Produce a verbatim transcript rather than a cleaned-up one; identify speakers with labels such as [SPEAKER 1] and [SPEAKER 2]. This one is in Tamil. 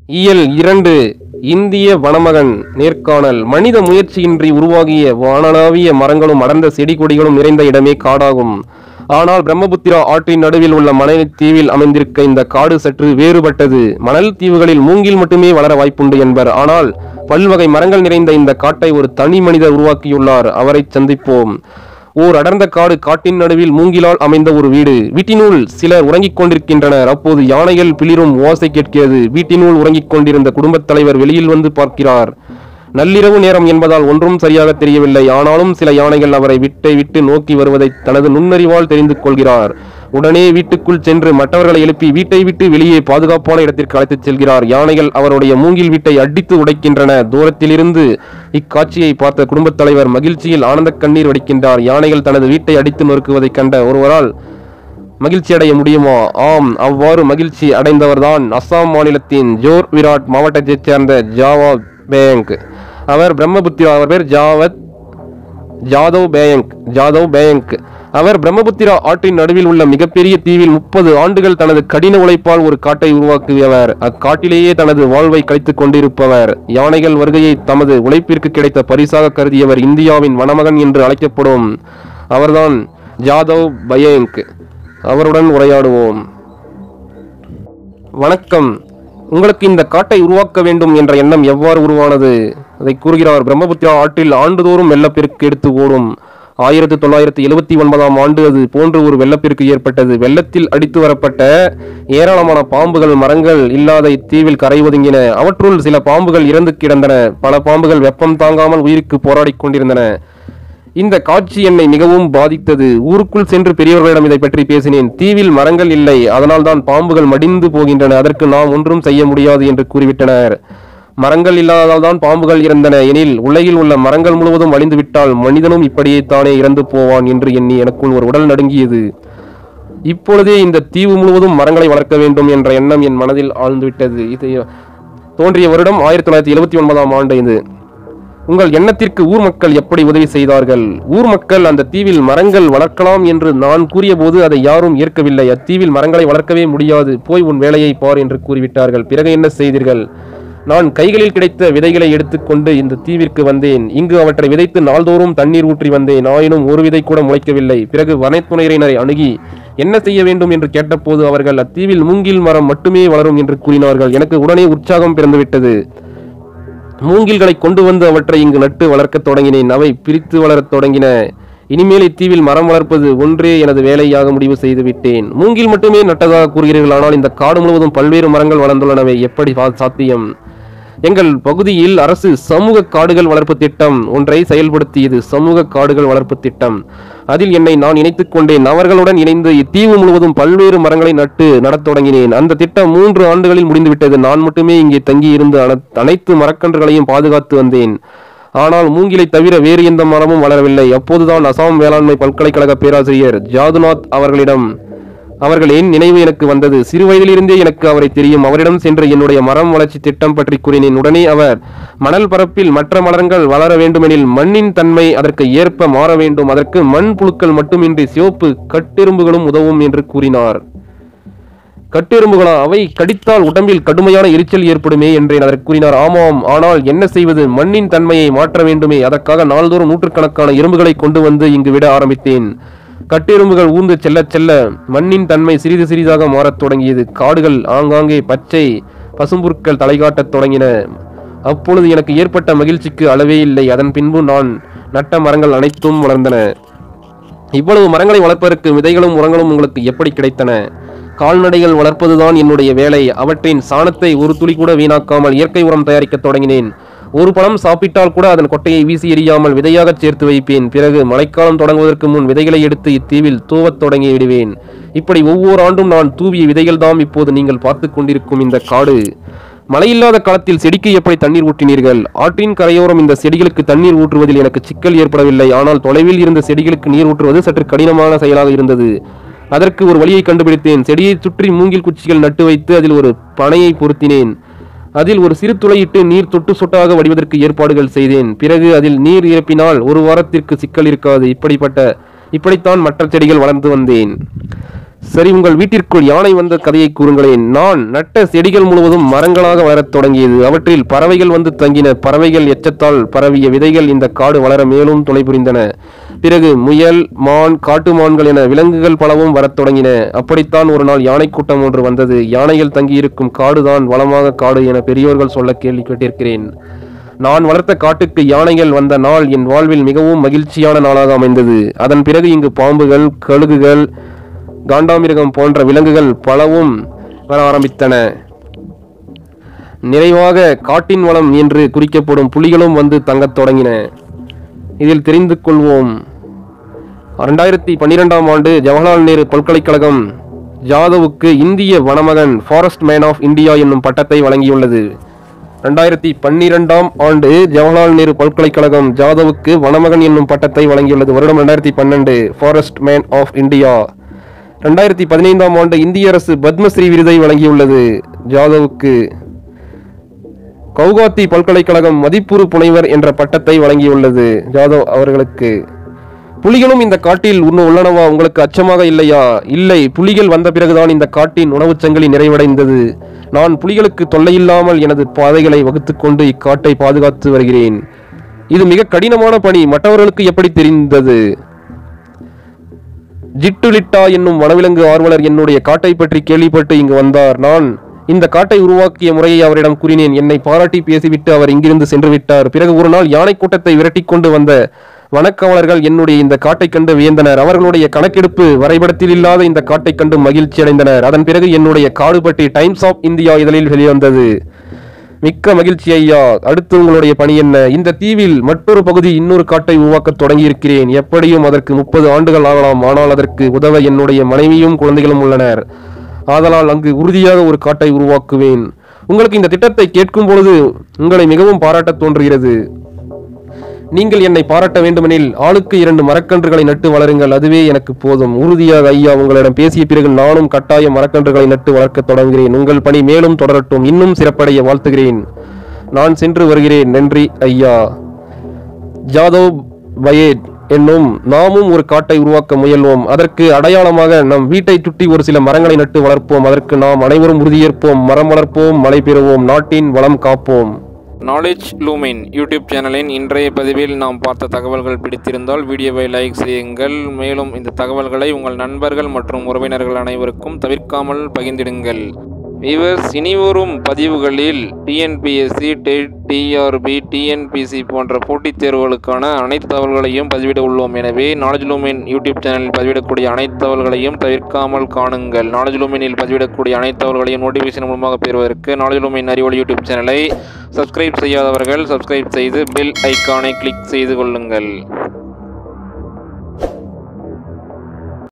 [SPEAKER 1] இயல் இரண்டு. இந்திய வனமகன் நேர்காணல். மனித முயற்சியின்றி உருவாகிய வானளாவிய மரங்களும் அடர்ந்த செடி கொடிகளும் நிறைந்த இடமே காடாகும். ஆனால் பிரம்மபுத்திரா ஆற்றின் நடுவில் உள்ள மணல் தீவில் அமைந்திருக்க இந்த காடு சற்று வேறுபட்டது. மணல் தீவுகளில் மூங்கில் மட்டுமே வளர வாய்ப்புண்டு என்பர். ஆனால் பல்வகை மரங்கள் நிறைந்த இந்த காட்டை ஒரு தனி மனிதர் உருவாக்கியுள்ளார். அவரை சந்திப்போம். ஓர் அடர்ந்த காடு, காட்டின் நடுவில் மூங்கிலால் அமைந்த ஒரு வீடு. வீட்டினுள் சிலர் உறங்கிக் கொண்டிருக்கின்றனர். அப்போது யானைகள் பிளிரும் ஓசை கேட்கிறது. வீட்டினுள் உறங்கிக் கொண்டிருந்த குடும்பத் தலைவர் வெளியில் வந்து பார்க்கிறார். நள்ளிரவு நேரம் என்பதால் ஒன்றும் சரியாக தெரியவில்லை. ஆனாலும் சில யானைகள் அவரை விட்டை விட்டு நோக்கி வருவதை தனது நுண்ணறிவால் தெரிந்து கொள்கிறார். உடனே வீட்டுக்குள் சென்று மற்றவர்களை எழுப்பி வீட்டை விட்டு வெளியே பாதுகாப்பான இடத்திற்கு அழைத்துச் செல்கிறார். யானைகள் அவருடைய மூங்கில் வீட்டை அடித்து உடைக்கின்றன. தூரத்திலிருந்து இக்காட்சியை பார்த்த குடும்பத் தலைவர் மகிழ்ச்சியில் ஆனந்த கண்ணீர் வடிக்கின்றார். யானைகள் தனது வீட்டை அடித்து நொறுக்குவதைக் கண்ட ஒருவரால் மகிழ்ச்சி அடைய முடியுமா? ஆம், அவ்வாறு மகிழ்ச்சி அடைந்தவர்தான் அஸ்ஸாம் மாநிலத்தின் ஜோர் விராட் மாவட்டத்தைச் சேர்ந்த ஜாவா பேங்க். அவர் பிரம்மபுத்திரா அவர் பேர் ஜாவத் ஜாதவ் பேங்க் ஜாதவ் பேங்க் அவர் பிரம்மபுத்திரா ஆற்றின் நடுவில் உள்ள மிகப்பெரிய தீவில் முப்பது ஆண்டுகள் தனது கடின உழைப்பால் ஒரு காட்டை உருவாக்கியவர். அக்காட்டிலேயே தனது வாழ்வை கழித்துக் கொண்டிருப்பவர். யானைகள் வருகையை தமது உழைப்பிற்கு கிடைத்த பரிசாக கருதியவர். இந்தியாவின் வனமகன் என்று அழைக்கப்படும் அவர்தான் ஜாதவ் பேங்க். அவருடன் உரையாடுவோம். வணக்கம். உங்களுக்கு இந்த காட்டை உருவாக்க வேண்டும் என்ற எண்ணம் எவ்வாறு உருவானது? அதை கூறுகிறார். பிரம்மபுத்திரா ஆற்றில் ஆண்டுதோறும் வெள்ளப்பெருக்கு எடுத்து ஓடும். ஆயிரத்தி தொள்ளாயிரத்தி எழுபத்தி ஒன்பதாம் ஆண்டு அது போன்று ஒரு வெள்ளப்பெருக்கு ஏற்பட்டது. வெள்ளத்தில் அடித்து வரப்பட்ட ஏராளமான பாம்புகள் மரங்கள் இல்லாத இத்தீவில் கரை ஒதுங்கின. அவற்றுள் சில பாம்புகள் இறந்து கிடந்தன. பல பாம்புகள் வெப்பம் தாங்காமல் உயிருக்கு போராடி கொண்டிருந்தன. இந்த காட்சி என்னை மிகவும் பாதித்தது. ஊருக்குள் சென்று பெரியவர்களிடம் இதை பற்றி பேசினேன். தீவில் மரங்கள் இல்லை, அதனால் தான் பாம்புகள் மடிந்து போகின்றன. அதற்கு நாம் ஒன்றும் செய்ய முடியாது என்று கூறிவிட்டனர். மரங்கள் இல்லாததால் தான் பாம்புகள் இறந்தன எனில் உலகில் உள்ள மரங்கள் முழுவதும் அழிந்து விட்டால் மனிதனும் இப்படியே தானே இறந்து போவான் என்று எண்ணி எனக்குள் ஒரு உடல் நடுங்கியது. இப்பொழுதே இந்த தீவு முழுவதும் மரங்களை வளர்க்க வேண்டும் என்ற எண்ணம் என் மனதில் ஆழ்ந்துவிட்டது. இது தோன்றிய வருடம் ஆயிரத்தி தொள்ளாயிரத்தி எழுபத்தி ஒன்பதாம் ஆண்டு. இது உங்கள் எண்ணத்திற்கு ஊர் மக்கள் எப்படி உதவி செய்தார்கள்? ஊர் மக்கள் அந்த தீவில் மரங்கள் வளர்க்கலாம் என்று நான் கூறிய போது அதை யாரும் ஏற்கவில்லை. அத்தீவில் மரங்களை வளர்க்கவே முடியாது, போய் உன் வேலையை பார் என்று கூறிவிட்டார்கள். பிறகு என்ன செய்தீர்கள்? நான் கைகளில் கிடைத்த விதைகளை எடுத்துக்கொண்டு இந்த தீவிற்கு வந்தேன். இங்கு அவற்றை விதைத்து நாள்தோறும் தண்ணீர் ஊற்றி வந்தேன். ஆயினும் ஒரு விதை கூட முளைக்கவில்லை. பிறகு வனத்துறையினரை அணுகி என்ன செய்ய வேண்டும் என்று கேட்டபோது அவர்கள் அத்தீவில் மூங்கில் மரம் மட்டுமே வளரும் என்று கூறினார்கள். எனக்கு உடனே உற்சாகம் பிறந்துவிட்டது. மூங்கில்களை கொண்டு வந்து அவற்றை இங்கு நட்டு வளர்க்க தொடங்கினேன். அவை பிரித்து வளரத் தொடங்கின. இனிமேல் இத்தீவில் மரம் வளர்ப்பது ஒன்றே எனது வேலையாக முடிவு செய்து விட்டேன். மூங்கில் மட்டுமே நட்டதாக கூறுகிறீர்கள், ஆனால் இந்த காடு முழுவதும் பல்வேறு மரங்கள் வளர்ந்துள்ளனவே, எப்படி சாத்தியம்? எங்கள் பகுதியில் அரசு சமூக காடுகள் வளர்ப்பு திட்டம் ஒன்றை செயல்படுத்தியது. சமூக காடுகள் வளர்ப்பு திட்டம். அதில் என்னை நான் இணைத்துக் கொண்டேன். அவர்களுடன் இணைந்து இத்தீவு முழுவதும் பல்வேறு மரங்களை நட்டு நடத் தொடங்கினேன். அந்த திட்டம் மூன்று ஆண்டுகளில் முடிந்துவிட்டது. நான் மட்டுமே இங்கே தங்கி இருந்து அனைத்து மரக்கன்றுகளையும் பாதுகாத்து வந்தேன். ஆனால் மூங்கிலை தவிர வேறு எந்த மரமும் வளரவில்லை. அப்போதுதான் அசாம் வேளாண்மை பல்கலைக்கழக பேராசிரியர் ஜாதுநாத் அவர்களிடம் அவர்களின் நினைவு எனக்கு வந்தது. சிறு வயதிலிருந்தே எனக்கு அவரை தெரியும். அவரிடம் சென்று என்னுடைய மரம் வளர்ச்சி திட்டம் பற்றி கூறினேன். உடனே அவர், மணல் பரப்பில் மற்ற மரங்கள் வளர வேண்டுமெனில் மண்ணின் தன்மை அதற்கு ஏற்ப மாற வேண்டும். அதற்கு மண் புழுக்கள் மட்டுமின்றி சிவப்பு கட்டெரும்புகளும் உதவும் என்று கூறினார். கட்டெரும்புகளா? அவை கடித்தால் உடம்பில் கடுமையான எரிச்சல் ஏற்படுமே என்றேன். அதற்கு கூறினார், ஆமாம், ஆனால் என்ன செய்வது? மண்ணின் தன்மையை மாற்ற வேண்டுமே. அதற்காக நாள்தோறும் நூற்றுக்கணக்கான எறும்புகளை கொண்டு வந்து இங்கு விட ஆரம்பித்தேன். கட்டெரும்புகள் ஊர்ந்து செல்ல செல்ல மண்ணின் தன்மை சிறிது சிறிதாக மாறத் தொடங்கியது. காடுகள் ஆங்காங்கே பச்சை பசும்புற்கள் தலைகாட்டத் தொடங்கின. அப்பொழுது எனக்கு ஏற்பட்ட மகிழ்ச்சிக்கு அளவே இல்லை. அதன் பின்பு நான் நட்ட மரங்கள் அனைத்தும் வளர்ந்தன. இவ்வளவு மரங்களை வளர்ப்பதற்கு விதைகளும் உரங்களும் உங்களுக்கு எப்படி கிடைத்தன? கால்நடைகள் வளர்ப்பதுதான் என்னுடைய வேலை. அவற்றின் சாணத்தை ஒரு துளி கூட வீணாக்காமல் இயற்கை உரம் தயாரிக்க தொடங்கினேன். ஒரு பழம் சாப்பிட்டால் கூட அதன் கொட்டையை வீசி எறியாமல் விதையாக சேர்த்து வைப்பேன். பிறகு மழைக்காலம் தொடங்குவதற்கு முன் விதைகளை எடுத்து இத்தீவில் தூவத் தொடங்கி விடுவேன். இப்படி ஒவ்வொரு ஆண்டும் நான் தூவிய விதைகள் தான் இப்போது நீங்கள் பார்த்து கொண்டிருக்கும் இந்த காடு. மழையில்லாத காலத்தில் செடிக்கு எப்படி தண்ணீர் ஊற்றினீர்கள்? ஆற்றின் கரையோரம் இந்த செடிகளுக்கு தண்ணீர் ஊற்றுவதில் எனக்கு சிக்கல் ஏற்படவில்லை. ஆனால் தொலைவில் இருந்த செடிகளுக்கு நீர் ஊற்றுவது சற்று கடினமான செயலாக இருந்தது. அதற்கு ஒரு வழியை கண்டுபிடித்தேன். செடியை சுற்றி மூங்கில் குச்சிகள் நட்டு வைத்து அதில் ஒரு பனையை பொருத்தினேன். அதில் ஒரு சிறு துளையிட்டு நீர் தொட்டு சொட்டாக வடிவதற்கு ஏற்பாடுகள் செய்தேன். பிறகு அதில் நீர் இறப்பினால் ஒரு வாரத்திற்கு சிக்கல் இருக்காது. இப்படிப்பட்ட இப்படித்தான் மற்ற செடிகள் வளர்ந்து வந்தேன். சரி, உங்கள் வீட்டிற்குள் யானை வந்த கதையை கூறுங்களேன். நான் நட்ட செடிகள் முழுவதும் மரங்களாக வளரத் தொடங்கியது. அவற்றில் பறவைகள் வந்து தங்கின. பறவைகள் எச்சத்தால் பரவிய விதைகள் இந்த காடு வளர மேலும் துணை புரிந்தன. பிறகு முயல், மான், காட்டு மான்கள் என விலங்குகள் பலவும் வரத் தொடங்கின. அப்படித்தான் ஒரு நாள் யானை கூட்டம் ஒன்று வந்தது. யானைகள் தங்கியிருக்கும் காடுதான் வளமாக காடு என பெரியோர்கள் சொல்ல கேள்விப்பட்டிருக்கிறேன். நான் வளர்த்த காட்டுக்கு யானைகள் வந்த நாள் என் வாழ்வில் மிகவும் மகிழ்ச்சியான நாளாக அமைந்தது. அதன் பிறகு இங்கு பாம்புகள், கழுகுகள், காண்டாமிருகம் போன்ற விலங்குகள் பலவும் வர ஆரம்பித்தன. நிறைவாக காட்டின் வளம் என்று குறிக்கப்படும் புலிகளும் வந்து தங்கத் தொடங்கின. இதில் தெரிந்து கொள்வோம். இரண்டாயிரத்தி பன்னிரெண்டாம் ஆண்டு ஜவஹர்லால் நேரு பல்கலைக்கழகம் ஜாதவுக்கு இந்திய வனமகன் ஃபாரஸ்ட் மேன் ஆஃப் இந்தியா என்னும் பட்டத்தை வழங்கியுள்ளது. இரண்டாயிரத்தி பன்னிரெண்டாம் ஆண்டு ஜவஹர்லால் நேரு பல்கலைக்கழகம் ஜாதவுக்கு வனமகன் என்னும் பட்டத்தை வழங்கியுள்ளது. வருடம் இரண்டாயிரத்தி பன்னெண்டு. Forest man of India. இரண்டாயிரத்தி பதினைந்தாம் ஆண்டு இந்திய அரசு பத்மஸ்ரீ விருதை வழங்கியுள்ளது ஜாதவுக்கு. கவுகாத்தி பல்கலைக்கழகம் மதிப்புறு புனைவர் என்ற பட்டத்தை வழங்கியுள்ளது ஜாதவ் அவர்களுக்கு. புலிகளும் இந்த காட்டில் இன்னும் உள்ளனவா? உங்களுக்கு அச்சமாக இல்லையா? இல்லை, புலிகள் வந்த பிறகுதான் இந்த காட்டின் உணவுச் சங்கிலி நிறைவடைந்தது. நான் புலிகளுக்கு தொல்லையில்லாமல் எனது பாதைகளை வகுத்துக்கொண்டு இக்காட்டை பாதுகாத்து வருகிறேன். இது மிக கடினமான பணி. மற்றவர்களுக்கு எப்படி தெரிந்தது? ஜிட்டுலிட்டா என்னும் வனவிலங்கு ஆர்வலர் என்னுடைய காட்டை பற்றி கேள்விப்பட்டு இங்கு வந்தார். நான் இந்த காட்டை உருவாக்கிய முறையை அவரிடம் கூறினேன். என்னை பாராட்டி பேசிவிட்டு அவர் இங்கிருந்து சென்று விட்டார். பிறகு ஒரு நாள் யானை கூட்டத்தை விரட்டி கொண்டு வந்த வனக்காவலர்கள் என்னுடைய இந்த காட்டை கண்டு வியந்தனர். அவர்களுடைய கணக்கெடுப்பு வரைபடத்தில் இல்லாத இந்த காட்டை கண்டு மகிழ்ச்சி அடைந்தனர். அதன் பிறகு என்னுடைய காடு பற்றி டைம்ஸ் ஆஃப் இந்தியா இதழில் வெளிவந்தது. மிக்க மகிழ்ச்சி ஐயா. அடுத்து உங்களுடைய பணி என்ன? இந்த தீவில் மற்றொரு பகுதி இன்னொரு காட்டை உருவாக்க தொடங்கி இருக்கிறேன். எப்படியும் அதற்கு முப்பது ஆண்டுகள் ஆகலாம். ஆனால் அதற்கு உதவ என்னுடைய மனைவியும் குழந்தைகளும் உள்ளனர். ஆதலால் அங்கு உறுதியாக ஒரு காட்டை உருவாக்குவேன். உங்களுக்கு இந்த திட்டத்தை கேட்கும் பொழுது உங்களை மிகவும் பாராட்ட தோன்றுகிறது. நீங்கள் என்னை பாராட்ட வேண்டுமெனில் ஆளுக்கு இரண்டு மரக்கன்றுகளை நட்டு வளருங்கள். அதுவே எனக்கு போதும். உறுதியாக ஐயா. உங்களிடம் பேசிய பிறகு நானும் கட்டாய மரக்கன்றுகளை நட்டு வளர்க்க தொடங்குகிறேன். உங்கள் பணி மேலும் தொடரட்டும். இன்னும் சிறப்படைய வாழ்த்துகிறேன். நான் சென்று வருகிறேன். நன்றி ஐயா. ஜாதவ் பயேட் என்னும் நாமும் ஒரு காட்டை உருவாக்க முயல்வோம். அதற்கு அடையாளமாக நம் வீட்டை சுற்றி ஒரு சில மரங்களை நட்டு வளர்ப்போம். அதற்கு நாம் அனைவரும் உறுதியேற்போம். மரம் வளர்ப்போம், மழை பெறுவோம், நாட்டின் வளம் காப்போம்.
[SPEAKER 2] நாலேஜ் லூமின் யூடியூப் சேனலின் இன்றைய பதிவில் நாம் பார்த்த தகவல்கள் பிடித்திருந்தால் வீடியோவை லைக் செய்யுங்கள். மேலும் இந்த தகவல்களை உங்கள் நண்பர்கள் மற்றும் உறவினர்கள் அனைவருக்கும் தவிர்க்காமல் பகிர்ந்திடுங்கள். வியூவர்ஸ், இனிவரும் பதிவுகளில் டிஎன்பிஎஸ்சி, டெட், டிஆர்பி, டிஎன்பிசி போன்ற போட்டித் தேர்வுகளுக்கான அனைத்து தகவல்களையும் பதிவிட உள்ளோம். எனவே நாலேஜ் லூமின் யூடியூப் சேனலில் பதிவிடக்கூடிய அனைத்து தகவல்களையும் தவிர்க்காமல் காணுங்கள். நாலேஜ் லூமினில் பதிவிடக்கூடிய அனைத்து தகவல்களையும் நோட்டிஃபிகேஷன் மூலமாக பெறுவதற்கு நாலேஜ் லூமின் அறிவொளி யூடியூப் சேனலை சப்ஸ்கிரைப் செய்யாதவர்கள் சப்ஸ்கிரைப் செய்து பெல் ஐக்கானை கிளிக் செய்து கொள்ளுங்கள்.